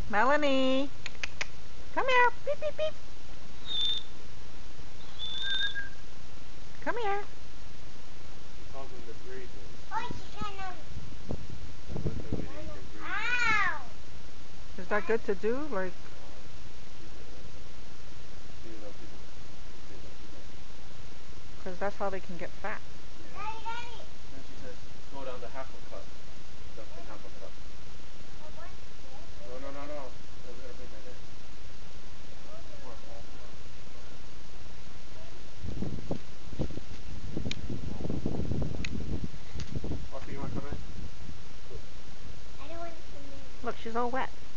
Melanie, come here. Beep, beep, beep. Come here. He calls them the breeders. Ow! Is that good to do? Like, because that's how they can get fat. Yeah. Then she says, go down to half a cup. Less than half a cup. No. We're gonna bring that in. Come on. Buffy, you wanna come in? Look, she's all wet.